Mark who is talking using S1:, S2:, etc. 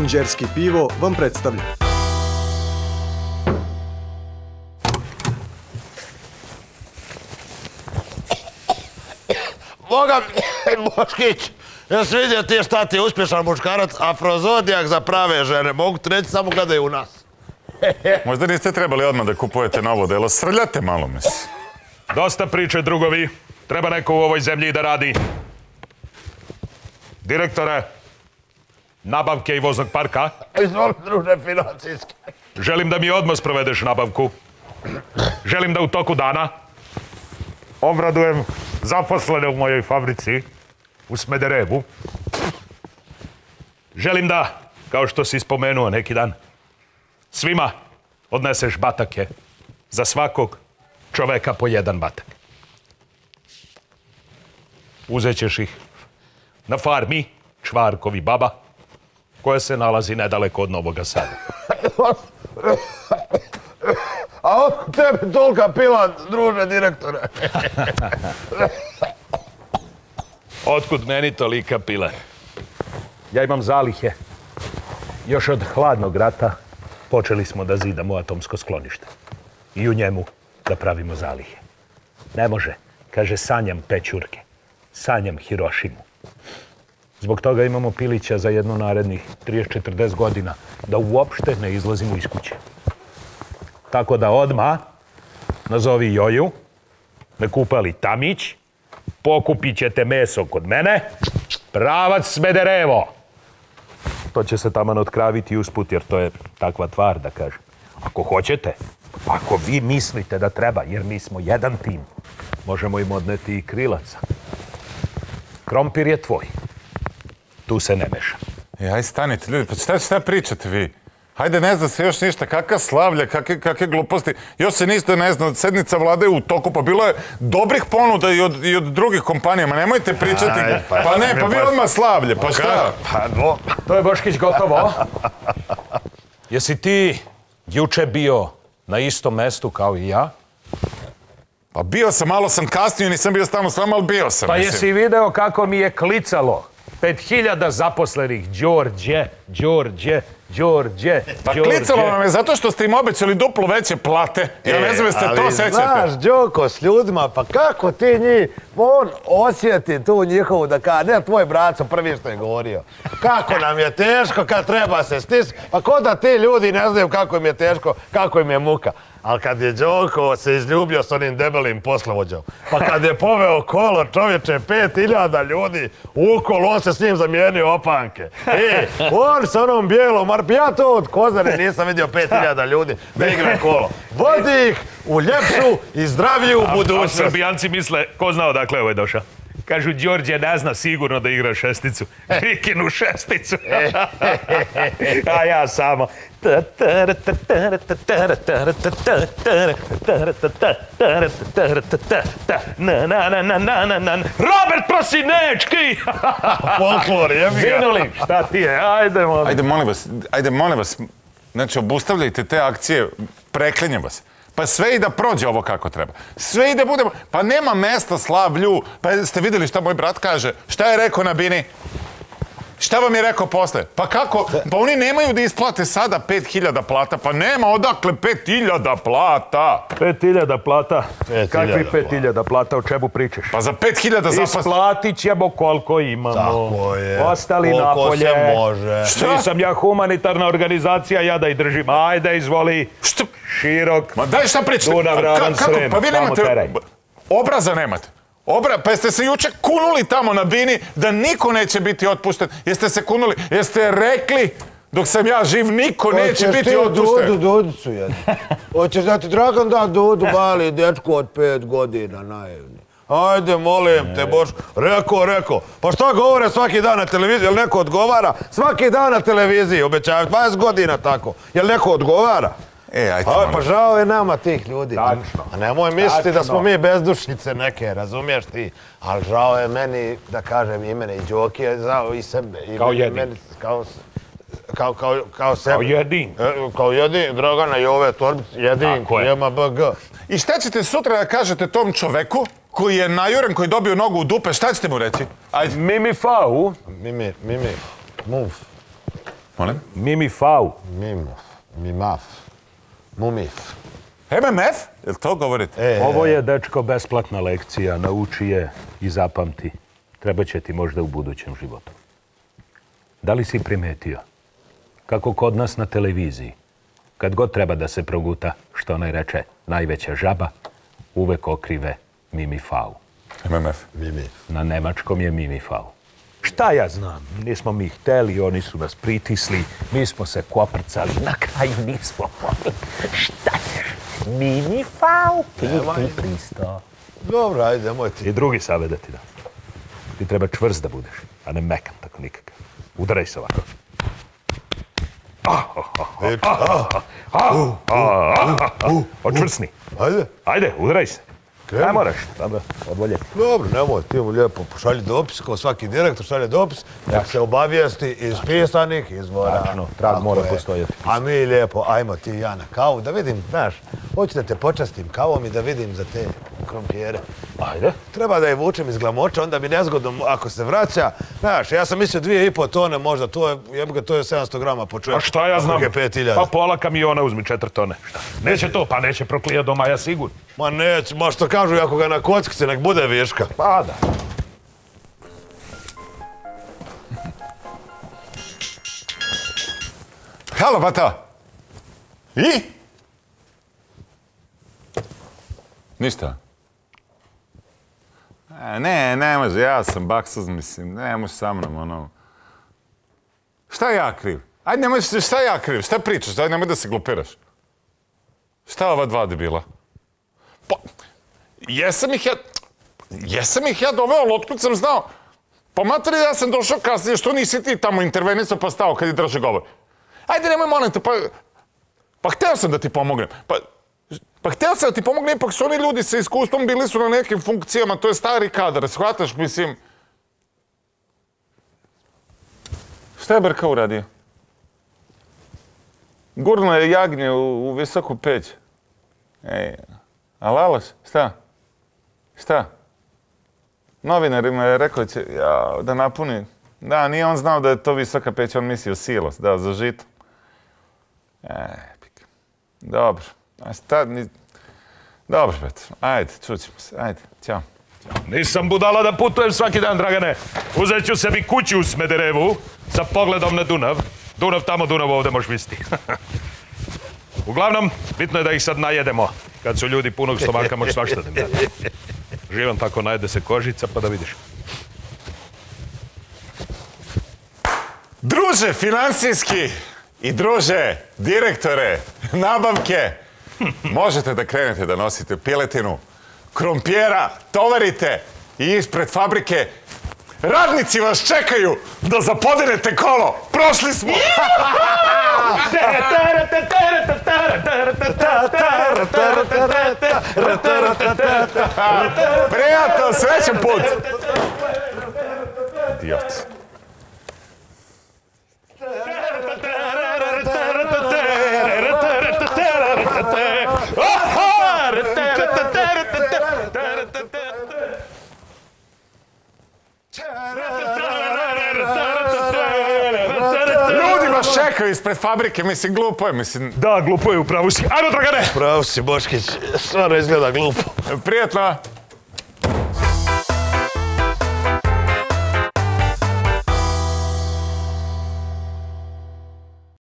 S1: Inđerski pivo vam predstavlja.
S2: Boga mi, Boškić, jesi vidio ti šta ti je uspješan muškarac, afrozodijak za prave žene. Mogu ti reći, samo gledaju u nas.
S3: Možda niste trebali odmah da kupujete novo delo. Srljate malo, mislim.
S4: Dosta priče, drugovi. Treba neko u ovoj zemlji da radi. Direktore, nabavke i voznog parka.
S2: Izvoli, druže, financijski.
S4: Želim da mi odmah sprovedeš nabavku. Želim da u toku dana obradujem zaposlene u mojoj fabrici u Smederevu. Želim da, kao što si spomenuo neki dan, svima odneseš batake. Za svakog čoveka po jedan batak. Uzet ćeš ih na farmi Čvarkovi baba, koja se nalazi nedaleko od Novoga Sada.
S2: A od tebe tolika pila, druže, direktore.
S4: Otkud meni tolika pila? Ja imam zalihe. Još od hladnog rata počeli smo da zidamo atomsko sklonište. I u njemu da pravimo zalihe. Ne može, kaže, sanjam pećurke. Sanjam Hirošimu. Zbog toga imamo pilića za jedno narednih 30-40 godina da uopšte ne izlazimo iz kuće. Tako da odmah nazovi Joju, me kupali Tamić, pokupit ćete meso kod mene, pravac Smederevo. To će se taman otkraviti usput, jer to je takva tvar, da kažem. Ako hoćete, ako vi mislite da treba, jer mi smo jedan tim, možemo im odneti i krilaca. Krompir je tvoj. Tu se ne meša.
S3: Aj, stanite, ljudi, pa šta pričate vi? Hajde, ne zna se još ništa, kakva slavlja, kakve gluposti. Još se ništa ne zna, sednica vlade u toku, pa bilo je dobrih ponuda i od drugih kompanija, ma nemojte pričati. Pa ne, pa vi odmah slavlje, pa šta?
S4: To je, Boškić, gotovo. Jesi ti juče bio na istom mestu kao i ja?
S3: Pa bio sam, malo sam kasnio, nisam bio stalno s vama, ali bio sam.
S4: Pa jesi video kako mi je klicalo? 5000 zaposlenih, Đorđe.
S3: Pa klicalo vam je zato što ste im obećali duplo veće plate. Ja ne znam jeste to sećate.
S2: Znaš, Đoko, s ljudima, pa kako ti njih, on osjeti tu njihovu da kaže, ne, tvoj braco prvi što je govorio. Kako nam je teško kad treba se stisati, pa ko da ti ljudi ne znaju kako im je teško, kako im je muka. Ali kad je Đoko se izljubio s onim debelim poslovođom, pa kad je poveo kolo, čovječe, 5000 ljudi ukolo, on se s njim zamijenio opanke. On s onom bijelom, ja to od Kozare nisam vidio 5000 ljudi da igra kolo. Vodi ih u ljepšu i zdraviju budućnost.
S4: A Srbijanci misle, ko zna odakle je ovaj došao? Kažu, Đorđe ne zna sigurno da igra šesticu. Vikinu šesticu. A ja samo. Robert Prosinečki!
S2: Folklor, jebi ga.
S4: Vinuli, šta ti je? Ajde,
S3: molim vas. Znači, obustavljajte te akcije, preklinjem vas. Pa sve i da prođe ovo kako treba. Sve i da budemo... Pa nema mesta slavlju. Pa ste vidjeli šta moj brat kaže? Šta je rekao na bini? Šta vam je rekao posle? Pa kako? Pa oni nemaju da isplate sada 5000 plata. Pa nema odakle 5000 plata.
S4: 5000 plata? Kakvi 5000 plata? O čemu pričaš?
S3: Pa za 5000 zaposlenih.
S4: Isplatit ćemo koliko imamo.
S2: Tako je.
S4: Ostali napolje.
S2: Koliko se može.
S3: Šta?
S4: Nisam ja humanitarna organizacija, ja da ih držim. Ajde, izvoli.
S3: Što?
S4: Širok.
S3: Ma daj šta pričate?
S4: Dunav, Ravan, Srem.
S3: Pa vi nemate... Obraza nemate. Pa jeste se juče kunuli tamo na bini da niko neće biti otpušten? Jeste se kunuli? Jeste rekli dok sam ja živ niko neće biti otpušten?
S2: Hoćeš ti Dudicu jednu? Hoćeš da ti Dragan da Dudu, mali dečko od 5 godina, naivni. Ajde, molim te, Boško. Rekao. Pa šta govore svaki dan na televiziji? Jel neko odgovara? Svaki dan na televiziji obećavaju 20 godina tako. Jel neko odgovara? Pa žao je nama tih ljudi.
S4: Tačno.
S2: A nemoj misliti da smo mi bezdušnice neke, razumiješ ti? Ali žao je meni, da kažem, i mene i Đokije, žao i sebe.
S4: Kao jedin.
S2: Kao sebe.
S4: Kao jedin.
S2: Kao jedin, Dragana i ove torbice, jedin, JMBG.
S3: I šta ćete sutra da kažete tom čoveku koji je najuren, koji je dobio nogu u dupe, šta ćete mu reći?
S4: Mimi fau.
S2: Mimi, move.
S3: Molim?
S4: Mimifau.
S2: Mimaf. Mumif.
S3: MMF? Jel to govorite?
S4: Ovo je, dečko, besplatna lekcija. Nauči je i zapamti. Treba će ti možda u budućem životu. Da li si primetio kako kod nas na televiziji, kad god treba da se proguta, što onaj reče, najveća žaba, uvek okrive Mimifau.
S3: MMF.
S4: Na nemačkom je Mimifau. Šta ja znam? Nismo mi hteli, oni su nas pritisli, mi smo se koprcali, na kraju nismo mogli. Šta ćeš? Mimifau, ti pristo.
S2: Dobro, ajde, nemoj ti.
S4: I drugi savjet da ti dam. Ti treba čvrst da budeš, a ne mekan tako nikakav. Udaraj se ovako. Očvrsni.
S2: Ajde.
S4: Ajde, udaraj se. Ne moraš, odvoljeti.
S2: Dobro, nemoj, ti mu lijepo pošalji dopis, kao svaki direktor šalje dopis, nek se obavijesti iz pisanih izvora.
S4: Tačno, trag mora postojati.
S2: A mi lijepo, ajmo ti i ja na kavu, da vidim, znaš, hoću da te počastim kavom i da vidim za te krompijere.
S4: Ajde.
S2: Treba da je vučem iz glamoča, onda bi nezgodno ako se vraća. Znaš, ja sam mislio 2,5 tone možda, to je 700 grama po čovjeku.
S4: A šta ja znam?
S2: 5.000.
S4: Pa pola kamiona uzmi 4 tone. Šta? Neće to, pa neće proklijat do maja sigurno.
S2: Ma neće, ma što kažu, ako ga na kockice, nek bude viška.
S4: Pa da.
S3: Halo, bata! I? Ništa. Ne može, ja sam baksuz, mislim, ne može sa mnom, ono... Šta ja kriv? Ajde, nemoj, šta ja kriv? Šta pričaš? Ajde, nemoj da se glupiraš. Šta ova dva debila? Pa, jesam ih ja doveo, ali otkud sam znao? Pa materi, ja sam došao kasnije, što nisi ti tamo intervenisao pa stao kad je drže govor? Ajde, nemoj, molim te, pa hteo sam da ti pomognem. Pa hteo sam da ti pomognem, ipak su oni ljudi sa iskustvom, bili su na nekim funkcijama, to je stari kadar, shvataš, mislim... Šta je Brka uradio? Gurno je jagnje u visoku peć. Ej, a Laloš, šta? Novinarima je rekao će, da napuni. Da, nije on znao da je to visoka peć, on mislio silos, da, za žito. Dobro. Dobro, Petr. Ajde, čućemo se. Ajde, ćao.
S4: Nisam budala da putujem svaki dan, Dragane. Uzet ću sebi kuću u Smederevu sa pogledom na Dunav. Dunav tamo, Dunav ovdje možeš misliti. Uglavnom, bitno je da ih sad najedemo. Kad su ljudi punog stomaka, možeš svašta da im dati. Živan tako, najede se kožica, pa da vidiš.
S3: Druže finansijski i druže direktore nabavke, možete da krenete da nosite piletinu, krompijera, tovarite i ispred fabrike radnici vas čekaju da zapodenete kolo. Prošli smo! Prijatno, srećan put! Idiot. Ljudi vas čekaju ispred fabrike, mislim, glupo je, mislim...
S4: Da, glupo je, upravo si. Ajmo, Dragane!
S2: Pravo si, Boškić, stvarno izgleda glupo.
S3: Prijatno!